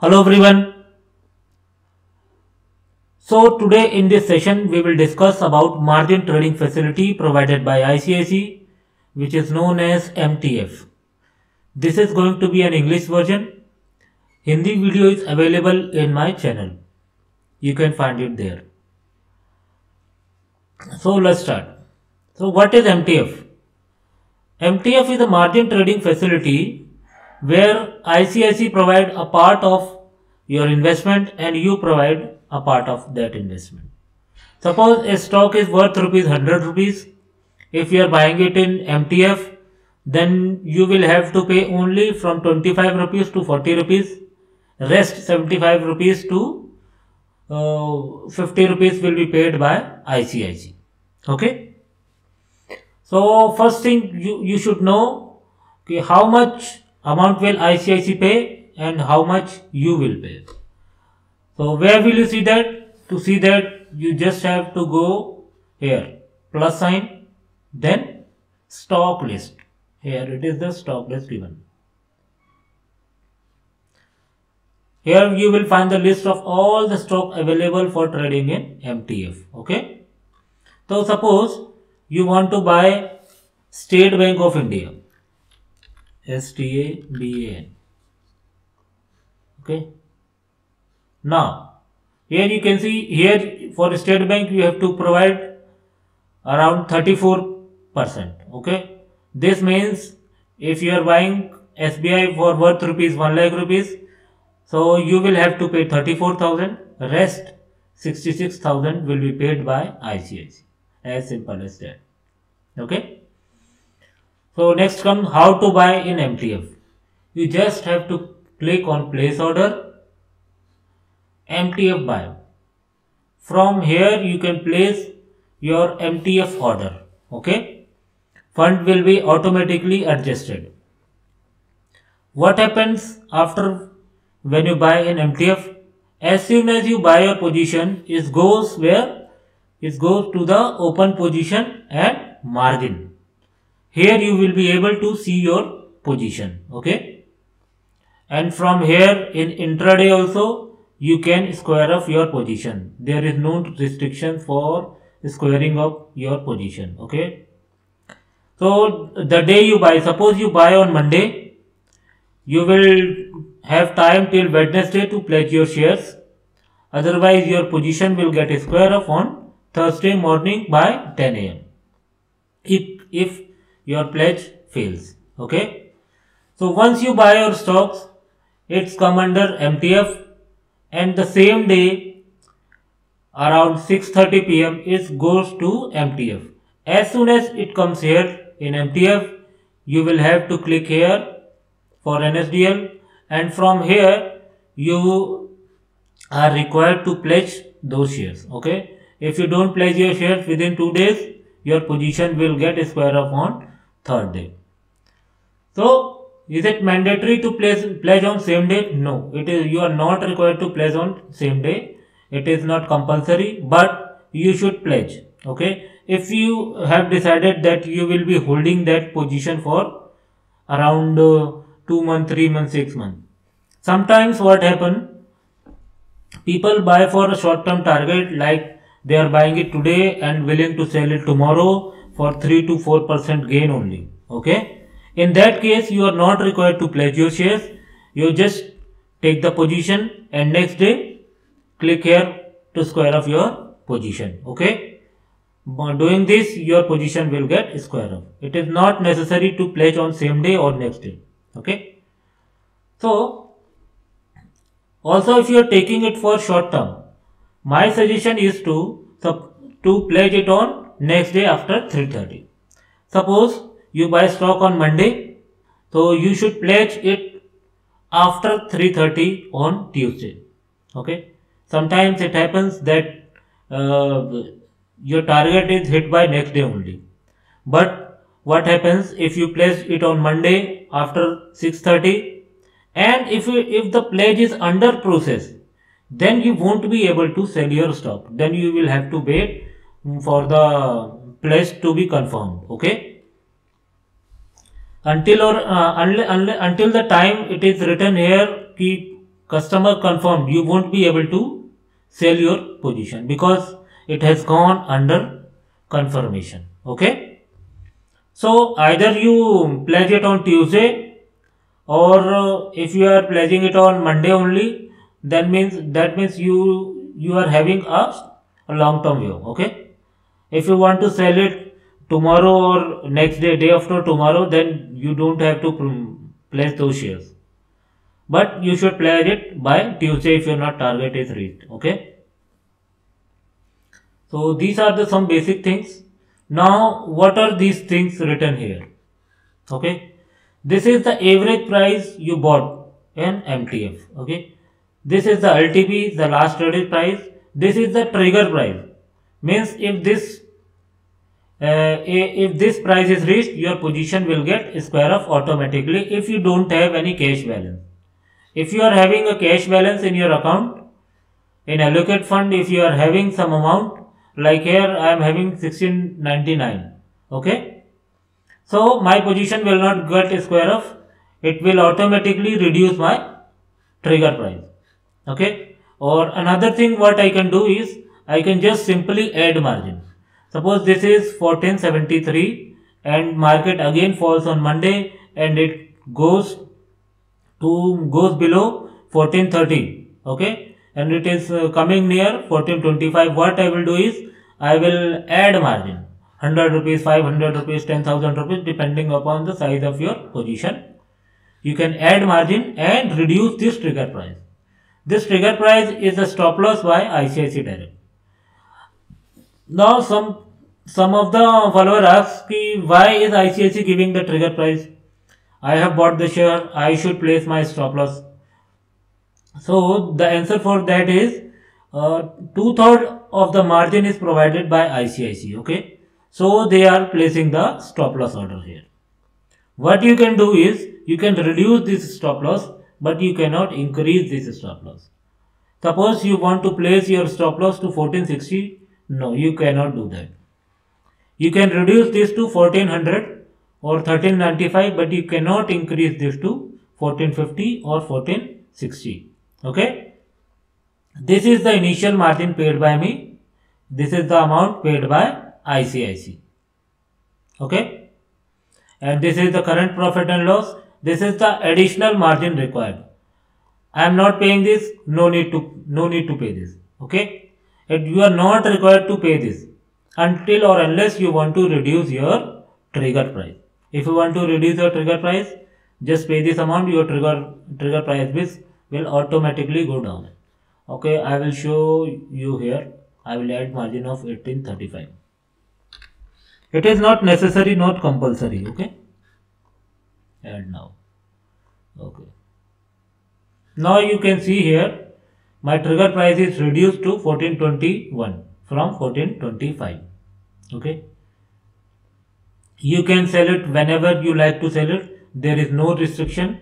Hello everyone. So today in this session we will discuss about margin trading facility provided by ICICI, which is known as MTF. This is going to be an English version. Hindi video is available in my channel. You can find it there. So let's start. So what is MTF? MTF is a margin trading facility where ICICI provide a part of your investment and you provide a part of that investment. Suppose a stock is worth rupees 100 rupees. If you are buying it in MTF, then you will have to pay only from 25 rupees to 40 rupees. Rest 75 rupees to 50 rupees will be paid by ICICI. Okay. So first thing you should know how much amount will ICICI pay and how much you will pay. So where will you see that? To see that you just have to go here, plus sign, then stock list. Here it is the stock list given. Here you will find the list of all the stock available for trading in MTF. Okay. So suppose you want to buy State Bank of India. STABAN. Okay. Now here you can see, here for State Bank you have to provide around 34%. Okay. This means if you are buying SBI for worth rupees 1 lakh rupees, so you will have to pay 34,000. Rest 66,000 will be paid by ICICI. As simple as that. Okay. So next comes how to buy in MTF. You just have to click on place order, MTF buy. From here you can place your MTF order. Okay. Fund will be automatically adjusted. What happens after when you buy in MTF? As soon as you buy your position, it goes where? It goes to the open position and margin. Here you will be able to see your position. Okay. And from here in intraday also you can square off your position. There is no restriction for squaring up your position. Okay. So the day you buy, suppose you buy on Monday, you will have time till Wednesday to pledge your shares. Otherwise your position will get square off on Thursday morning by 10 AM. If your pledge fails. Okay. So once you buy your stocks, it's come under MTF, and the same day around 6:30 PM it goes to MTF. As soon as it comes here in MTF, you will have to click here for NSDL, and from here you are required to pledge those shares. Okay. If you don't pledge your shares within 2 days, your position will get square off on third day. So is it mandatory to pledge on same day? No, it is. You are not required to pledge on same day. It is not compulsory, but you should pledge. Okay. If you have decided that you will be holding that position for around 2 months, 3 months, 6 months. Sometimes what happen? People buy for a short-term target, like they are buying it today and willing to sell it tomorrow for 3 to 4% gain only. Okay. In that case, you are not required to pledge your shares. You just take the position and next day click here to square off your position. Okay. By doing this, your position will get square off. It is not necessary to pledge on same day or next day. Okay. So also if you are taking it for short term, my suggestion is to pledge it on next day after 3:30. Suppose you buy stock on Monday, so you should pledge it after 3:30 on Tuesday. Okay. Sometimes it happens that your target is hit by next day only. But what happens if you pledge it on Monday after 6:30, and if the pledge is under process, then you won't be able to sell your stock. Then you will have to wait for the pledge to be confirmed. Okay. Until the time it is written here कि customer confirmed, you won't be able to sell your position because it has gone under confirmation. Okay. So either you pledge it on Tuesday, or if you are pledging it on Monday only, that means you are having a long term view. Okay. If you want to sell it tomorrow or next day after tomorrow, then you don't have to pledge those shares. But you should pledge it by Tuesday if your not target is reached. Okay. So these are the some basic things. Now what are these things written here? Okay. This is the average price you bought in MTF. Okay. This is the LTP, the last traded price. This is the trigger price. Means if this price is reached, your position will get square off automatically if you don't have any cash balance. If you are having a cash balance in your account, in allocate fund, if you are having some amount, like here I am having 1699. Okay. So my position will not get square off. It will automatically reduce my trigger price. Okay. Or another thing what I can do is I can just simply add margin. Suppose this is 1473 and market again falls on Monday and it goes below 1430. Okay. And it is coming near 1425. What I will do is I will add margin 100 rupees, 500 rupees, 10,000 rupees depending upon the size of your position. You can add margin and reduce this trigger price. This trigger price is a stop loss by ICICI Direct. Now some of the followers ask why is ICICI giving the trigger price? I have bought the share, I should place my stop loss. So the answer for that is 2/3 of the margin is provided by ICICI. Okay. So they are placing the stop loss order here. What you can do is you can reduce this stop loss, but you cannot increase this stop loss. Suppose you want to place your stop loss to 1460. No, you cannot do that. You can reduce this to 1400 or 1395, but you cannot increase this to 1450 or 1460. Okay. This is the initial margin paid by me. This is the amount paid by ICICI. Okay. And this is the current profit and loss. This is the additional margin required. I am not paying this. No need to pay this. Okay. And you are not required to pay this until or unless you want to reduce your trigger price. If you want to reduce your trigger price, just pay this amount. Your trigger price will automatically go down. Okay. I will show you here. I will add margin of 1835. It is not necessary, not compulsory. Okay. Add now. Okay. Now you can see here my trigger price is reduced to 1421 from 1425. Okay. You can sell it whenever you like to sell it. There is no restriction.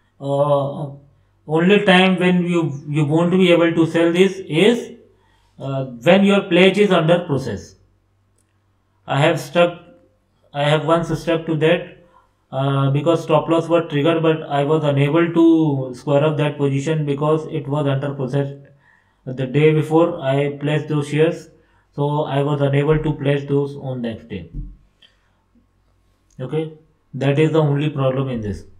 Only time when you won't be able to sell this is when your pledge is under process. I have once stuck to that because stop loss was triggered, but I was unable to square up that position because it was under process the day before I placed those shares. So I was unable to place those on next day. Okay, that is the only problem in this.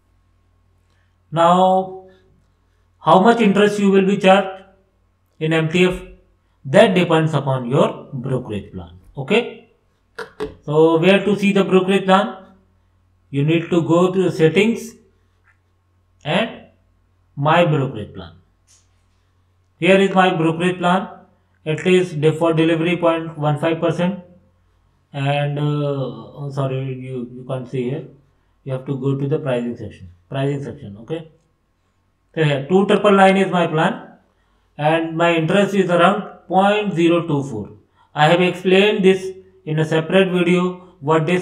Now, how much interest you will be charged in MTF? That depends upon your brokerage plan. Okay. So where to see the brokerage plan? You need to go to the settings and my brokerage plan. Here is my brokerage plan. It is for delivery 0.15%, and sorry, you can't see here. You have to go to the pricing section. Okay. So here 2999 is my plan, and my interest is around 0.024. I have explained this in a separate video. What this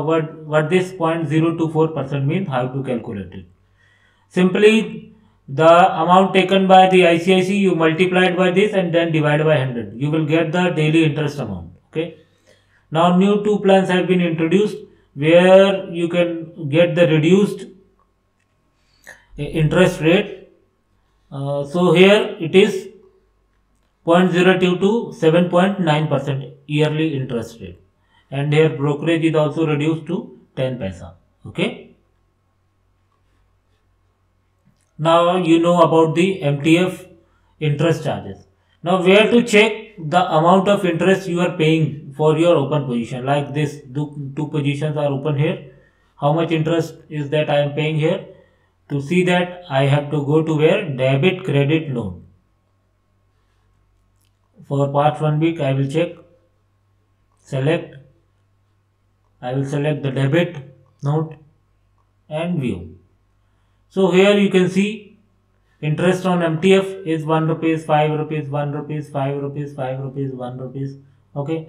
0.024% means, how to calculate it. Simply the amount taken by the ICICI, you multiply it by this and then divide by 100. You will get the daily interest amount. Okay. Now new two plans have been introduced where you can get the reduced interest rate. So here it is 0.02 to 7.9% yearly interest rate, and here brokerage is also reduced to 10 paisa. Okay. Now you know about the MTF interest charges. Now where to check the amount of interest you are paying for your open position? Like this, two positions are open here. How much interest is that I am paying here? To see that, I have to go to where? Debit credit note. For part 1 week I will check, select, I will select the debit note and view. So here you can see interest on MTF is 1 rupees, 5 rupees, 1 rupees, 5 rupees, 5 rupees, 1 rupees. Okay.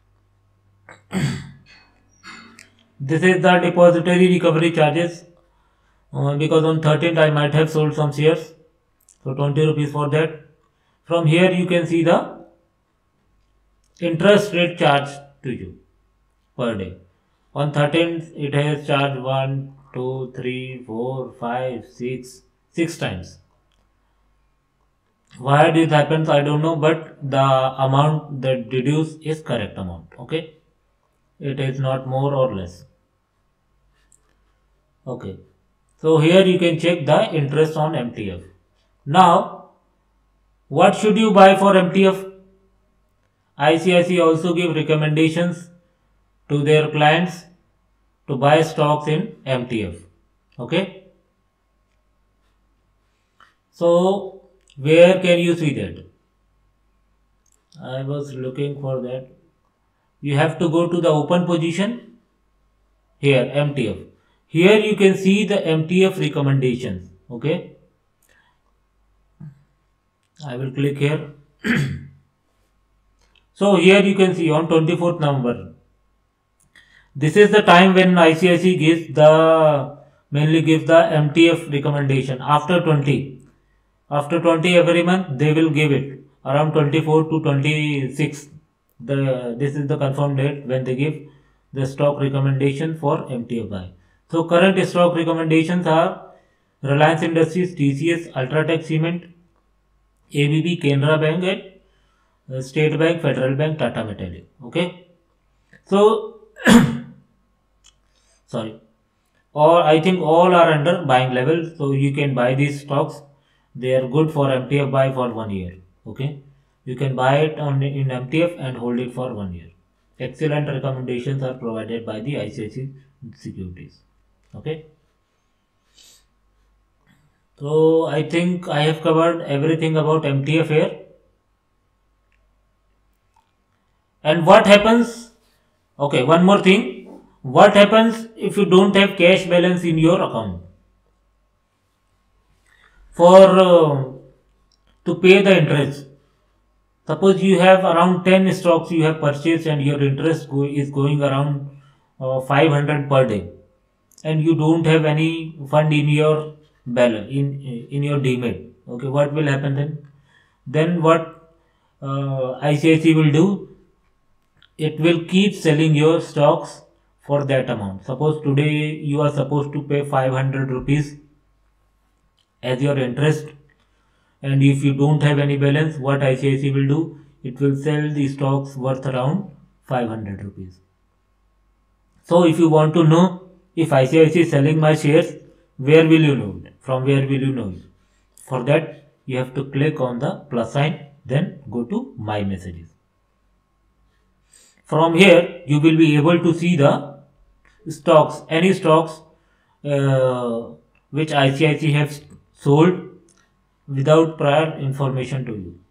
This is the depository recovery charges, because on 13th I might have sold some shares. So 20 rupees for that. From here you can see the interest rate charge to you per day. On 13th it has charged 1, 2, 3, 4, 5, 6 times. Why this happens I don't know, but the amount that deduced is correct amount. Okay, it is not more or less. Okay, so here you can check the interest on MTF. Now what should you buy for MTF? ICICI also give recommendations to their clients to buy stocks in MTF. Okay, so where can you see that? I was looking for that. You have to go to the open position. Here MTF. Here you can see the MTF recommendations. Okay, I will click here. So here you can see on 24th November. This is the time when ICICI gives the MTF recommendation. After 20 every month they will give it around 24 to 26. This is the confirmed date when they give the stock recommendation for MTF buy. So current stock recommendations are Reliance Industries, TCS, Ultratech Cement, ABB, Canara Bank, and State Bank, Federal Bank, Tata Metallic. Okay, so sorry, I think all are under buying level, so you can buy these stocks. They are good for MTF buy for 1 year. Okay, you can buy it in MTF and hold it for 1 year. Excellent recommendations are provided by the ICICI Securities. Okay, so I think I have covered everything about MTF here. And what happens? Okay, one more thing. What happens if you don't have cash balance in your account? For to pay the interest, suppose you have around 10 stocks you have purchased and your interest is going around 500 per day, and you don't have any fund in your balance in your demat. Okay, what will happen then? Then what ICICI will do? It will keep selling your stocks for that amount. Suppose today you are supposed to pay 500 rupees as your interest, and if you don't have any balance, what ICICI will do? It will sell the stocks worth around 500 rupees. So if you want to know if ICICI is selling my shares, where will you know it? From where will you know it? For that you have to click on the plus sign, then go to my messages. From here you will be able to see the stocks, any stocks which ICICI has sold without prior information to you.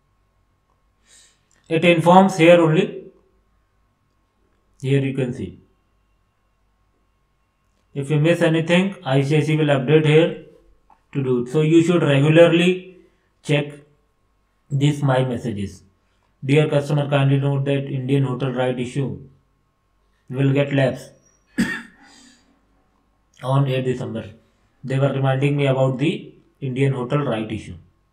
It informs here only. Here you can see. If you miss anything, ICICI will update here to do it. So you should regularly check these my messages. Dear customer, kindly note that Indian hotel right issue will get lapsed on 8 December. They were reminding me about the Indian hotel right issue.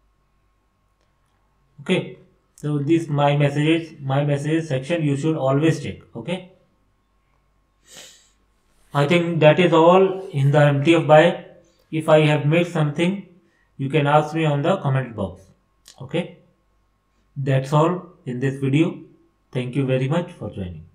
Okay, so this my messages section you should always check. Okay, I think that is all in the MTF buy. If I have missed something, you can ask me on the comment box. Okay, that's all in this video. Thank you very much for joining.